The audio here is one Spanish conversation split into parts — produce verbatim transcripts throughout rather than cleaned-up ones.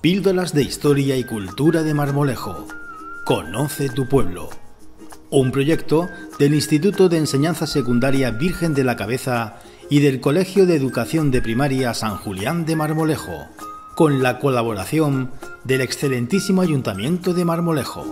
Píldoras de Historia y Cultura de Marmolejo. Conoce tu pueblo. Un proyecto del Instituto de Enseñanza Secundaria Virgen de la Cabeza y del Colegio de Educación de Primaria San Julián de Marmolejo, con la colaboración del excelentísimo Ayuntamiento de Marmolejo.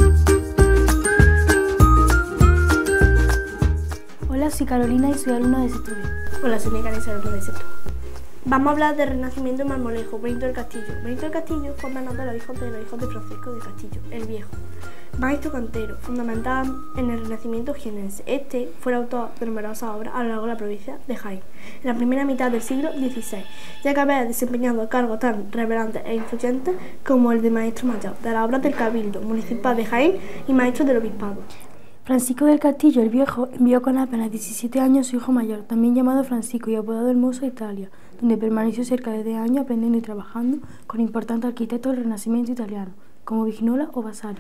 Hola, soy Carolina y soy alumna de sexto B. Hola, soy Mecánica y soy alumna de sexto. Vamos a hablar del Renacimiento en Marmolejo. Benito del Castillo. Benito del Castillo fue menor de los hijos de los hijos de Francisco del Castillo, el Viejo. Maestro cantero, fundamental en el Renacimiento jienense. Este fue el autor de numerosas obras a lo largo de la provincia de Jaén, en la primera mitad del siglo dieciséis, ya que había desempeñado cargos tan relevantes e influyentes como el de maestro mayor de las obras del Cabildo Municipal de Jaén y maestro del Obispado. Francisco del Castillo el Viejo envió con apenas diecisiete años a su hijo mayor, también llamado Francisco y apodado el Muso, a Italia, donde permaneció cerca de diez años aprendiendo y trabajando con importantes arquitectos del Renacimiento italiano, como Vignola o Vasari.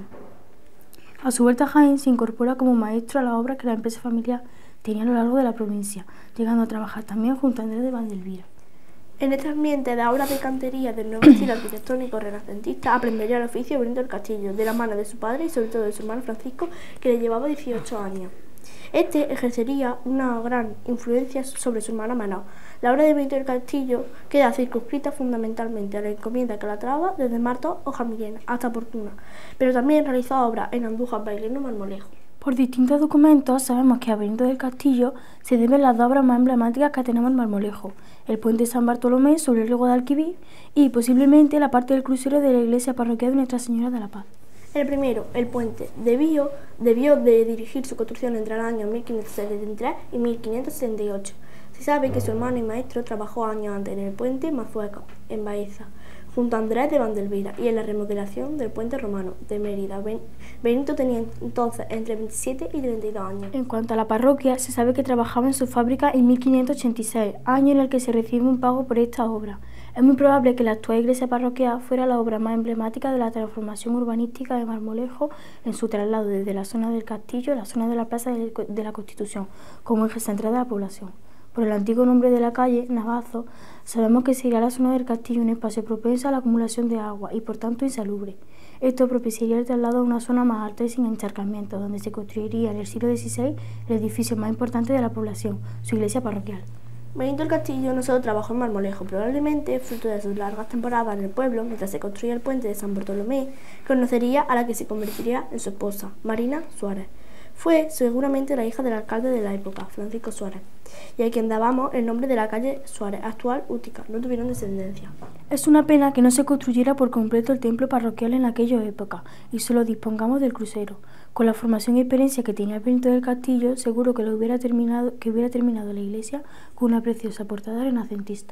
A su vuelta a Jaén se incorpora como maestro a las obras que la empresa familiar tenía a lo largo de la provincia, llegando a trabajar también junto a Andrés de Vandelvira. En este ambiente de obras de cantería del nuevo estilo arquitectónico renacentista aprendería el oficio Benito del Castillo, de la mano de su padre y sobre todo de su hermano Francisco, que le llevaba dieciocho años. Este ejercería una gran influencia sobre su hermano menor. La obra de Benito del Castillo queda circunscrita fundamentalmente a la encomienda Calatrava, desde Martos o Jamillena hasta Portuna, pero también realizó obras en Andújar, Bailén o Marmolejo. Por distintos documentos sabemos que a Benito del Castillo se deben las dos obras más emblemáticas que tenemos en Marmolejo: el puente de San Bartolomé sobre el río Guadalquivir y posiblemente la parte del crucero de la iglesia parroquial de Nuestra Señora de la Paz. El primero, el puente, debió, debió de dirigir su construcción entre los años mil quinientos setenta y tres y mil quinientos setenta y ocho. Se sabe que su hermano y maestro trabajó años antes en el puente Mazueco, en Baeza, junto a Andrés de Vandelvira, y en la remodelación del puente romano de Mérida. Ben, Benito tenía entonces entre veintisiete y treinta y dos años. En cuanto a la parroquia, se sabe que trabajaba en su fábrica en mil quinientos ochenta y seis, año en el que se recibe un pago por esta obra. Es muy probable que la actual iglesia parroquial fuera la obra más emblemática de la transformación urbanística de Marmolejo en su traslado desde la zona del castillo a la zona de la Plaza de la Constitución, como eje central de la población. Por el antiguo nombre de la calle, Navazo, sabemos que sería la zona del castillo un espacio propenso a la acumulación de agua y por tanto insalubre. Esto propiciaría el traslado a una zona más alta y sin encharcamiento, donde se construiría en el siglo dieciséis el edificio más importante de la población, su iglesia parroquial. Benito del Castillo no solo trabajó en Marmolejo, probablemente, fruto de sus largas temporadas en el pueblo, mientras se construía el puente de San Bartolomé, conocería a la que se convertiría en su esposa, Marina Suárez. Fue seguramente la hija del alcalde de la época, Francisco Suárez, y a quien dábamos el nombre de la calle Suárez, actual Útica. No tuvieron descendencia. Es una pena que no se construyera por completo el templo parroquial en aquella época y solo dispongamos del crucero. Con la formación y experiencia que tenía Benito del Castillo, seguro que, lo hubiera, terminado, que hubiera terminado la iglesia con una preciosa portada renacentista.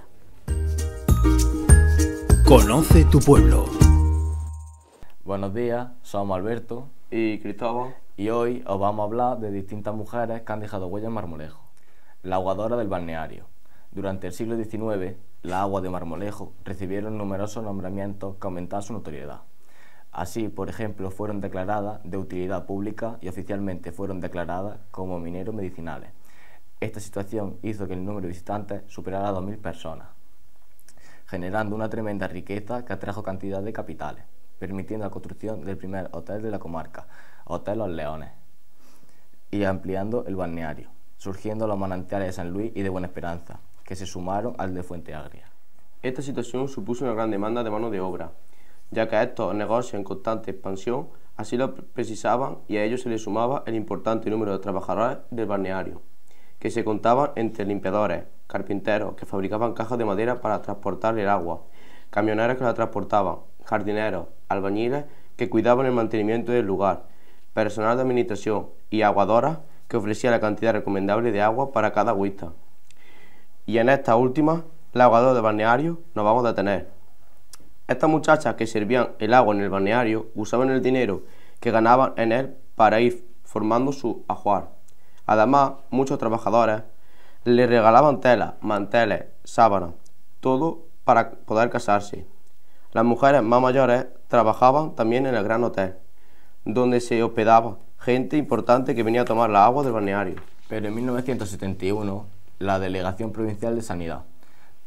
Conoce tu pueblo. Buenos días, somos Alberto y Cristóbal, y hoy os vamos a hablar de distintas mujeres que han dejado huella en Marmolejo. La aguadora del balneario. Durante el siglo diecinueve, las aguas de Marmolejo recibieron numerosos nombramientos que aumentaron su notoriedad. Así, por ejemplo, fueron declaradas de utilidad pública y oficialmente fueron declaradas como mineros medicinales. Esta situación hizo que el número de visitantes superara a dos mil personas, generando una tremenda riqueza que atrajo cantidad de capitales, permitiendo la construcción del primer hotel de la comarca, Hotel Los Leones, y ampliando el balneario, surgiendo los manantiales de San Luis y de Buena Esperanza, que se sumaron al de Fuente Agria. Esta situación supuso una gran demanda de mano de obra, ya que estos negocios en constante expansión así lo precisaban, y a ello se le sumaba el importante número de trabajadores del balneario, que se contaban entre limpiadores, carpinteros que fabricaban cajas de madera para transportar el agua, camioneros que la transportaban, jardineros, albañiles que cuidaban el mantenimiento del lugar, personal de administración y aguadoras que ofrecía la cantidad recomendable de agua para cada agüista. Y en esta última, la aguadora de balneario, nos vamos a detener. Estas muchachas que servían el agua en el balneario usaban el dinero que ganaban en él para ir formando su ajuar. Además, muchos trabajadores le regalaban telas, manteles, sábanas, todo para poder casarse. Las mujeres más mayores trabajaban también en el Gran Hotel, donde se hospedaba gente importante que venía a tomar la agua del balneario. Pero en mil novecientos setenta y uno, la Delegación Provincial de Sanidad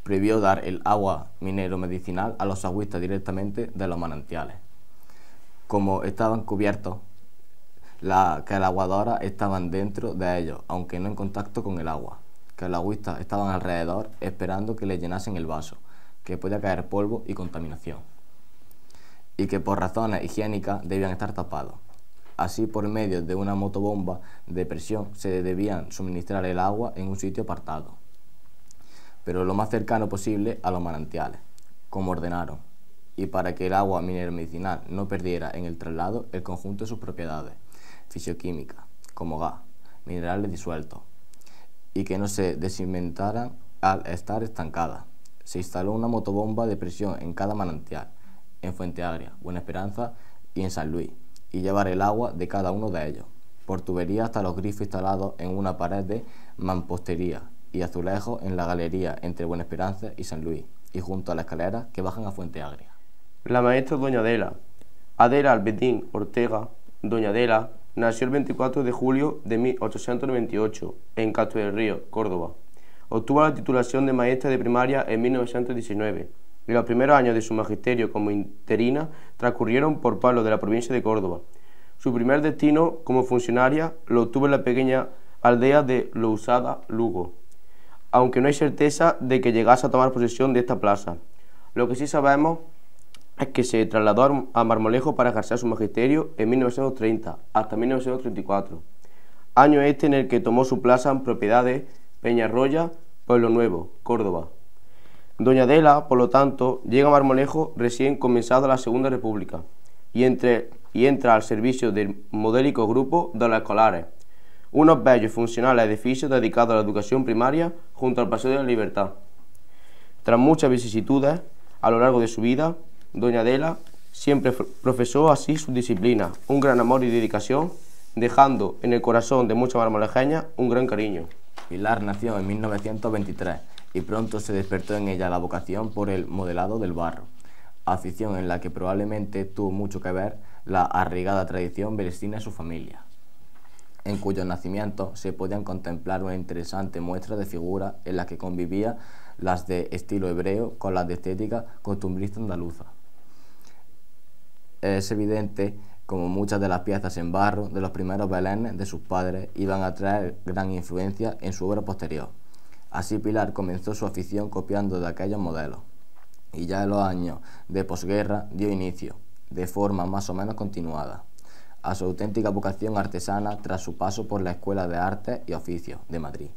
prohibió dar el agua minero-medicinal a los agüistas directamente de los manantiales. Como estaban cubiertos, la, que las aguadoras estaban dentro de ellos, aunque no en contacto con el agua, que los agüistas estaban alrededor esperando que les llenasen el vaso, que podía caer polvo y contaminación, y que por razones higiénicas debían estar tapados. Así, por medio de una motobomba de presión, se debían suministrar el agua en un sitio apartado, pero lo más cercano posible a los manantiales, como ordenaron, y para que el agua minero-medicinal no perdiera en el traslado el conjunto de sus propiedades fisioquímicas, como gas, minerales disueltos, y que no se desinventaran al estar estancadas. Se instaló una motobomba de presión en cada manantial, en Fuente Agria, Buena Esperanza y en San Luis, y llevar el agua de cada uno de ellos, por tubería hasta los grifos instalados en una pared de mampostería y azulejos en la galería entre Buena Esperanza y San Luis, y junto a las escaleras que bajan a Fuente Agria. La maestra Doña Adela. Adela Albertín Ortega, Doña Adela, nació el veinticuatro de julio de mil ochocientos noventa y ocho en Castro del Río, Córdoba. Obtuvo la titulación de maestra de primaria en mil novecientos diecinueve y los primeros años de su magisterio como interina transcurrieron por pueblos de la provincia de Córdoba. Su primer destino como funcionaria lo obtuvo en la pequeña aldea de Lousada, Lugo, aunque no hay certeza de que llegase a tomar posesión de esta plaza. Lo que sí sabemos es que se trasladó a Marmolejo para ejercer su magisterio en mil novecientos treinta hasta mil novecientos treinta y cuatro, año este en el que tomó su plaza en propiedad de Peñarroya, Pueblo Nuevo, Córdoba. Doña Adela, por lo tanto, llega a Marmolejo recién comenzada la Segunda República y, entre, y entra al servicio del modélico grupo de los escolares, unos bellos y funcionales edificios dedicados a la educación primaria junto al Paseo de la Libertad. Tras muchas vicisitudes a lo largo de su vida, Doña Adela siempre profesó así su disciplina, un gran amor y dedicación, dejando en el corazón de muchas marmolejeñas un gran cariño. Pilar nació en mil novecientos veintitrés y pronto se despertó en ella la vocación por el modelado del barro, afición en la que probablemente tuvo mucho que ver la arraigada tradición berestina de su familia, en cuyo nacimiento se podían contemplar una interesante muestra de figuras en las que convivía las de estilo hebreo con las de estética costumbrista andaluza. Es evidente como muchas de las piezas en barro de los primeros belenes de sus padres iban a traer gran influencia en su obra posterior. Así Pilar comenzó su afición copiando de aquellos modelos, y ya en los años de posguerra dio inicio, de forma más o menos continuada, a su auténtica vocación artesana tras su paso por la Escuela de Artes y Oficios de Madrid.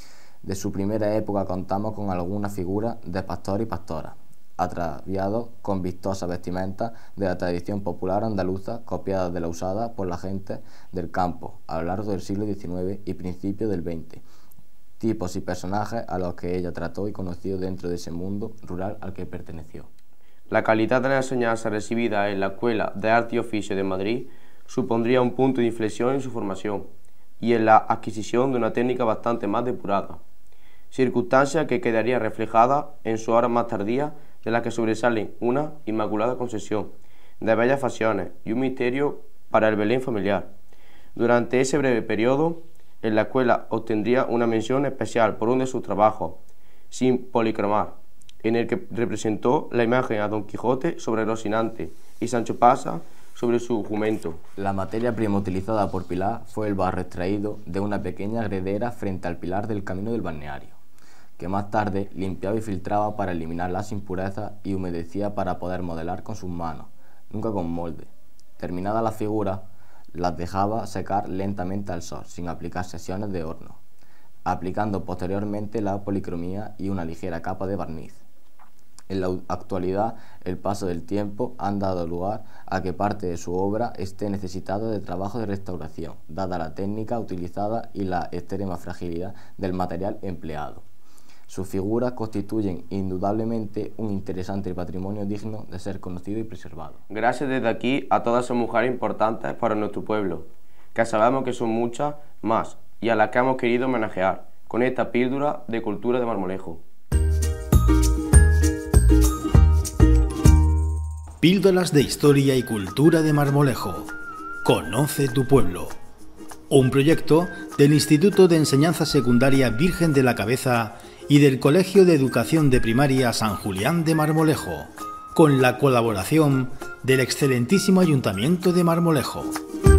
De su primera época contamos con algunas figuras de pastor y pastora, ataviados con vistosas vestimentas de la tradición popular andaluza, copiadas de la usada por la gente del campo a lo largo del siglo diecinueve y principios del veinte, tipos y personajes a los que ella trató y conoció dentro de ese mundo rural al que perteneció. La calidad de la enseñanza recibida en la Escuela de Arte y Oficio de Madrid supondría un punto de inflexión en su formación y en la adquisición de una técnica bastante más depurada, circunstancia que quedaría reflejada en su obra más tardía, de la que sobresalen una inmaculada concesión de bellas facciones y un misterio para el Belén familiar. Durante ese breve periodo, en la escuela obtendría una mención especial por uno de sus trabajos, Sin policromar, en el que representó la imagen a Don Quijote sobre Rocinante y Sancho Panza sobre su jumento. La materia prima utilizada por Pilar fue el barro extraído de una pequeña gredera frente al pilar del camino del balneario, que más tarde limpiaba y filtraba para eliminar las impurezas y humedecía para poder modelar con sus manos, nunca con molde. Terminada la figura, las dejaba secar lentamente al sol, sin aplicar sesiones de horno, aplicando posteriormente la policromía y una ligera capa de barniz. En la actualidad, el paso del tiempo ha dado lugar a que parte de su obra esté necesitada de trabajo de restauración, dada la técnica utilizada y la extrema fragilidad del material empleado. Sus figuras constituyen indudablemente un interesante patrimonio digno de ser conocido y preservado. Gracias desde aquí a todas esas mujeres importantes para nuestro pueblo, que sabemos que son muchas más y a las que hemos querido homenajear con esta píldora de cultura de Marmolejo. Píldoras de historia y cultura de Marmolejo. Conoce tu pueblo. Un proyecto del Instituto de Enseñanza Secundaria Virgen de la Cabeza y del Colegio de Educación de Primaria San Julián de Marmolejo, con la colaboración del excelentísimo Ayuntamiento de Marmolejo.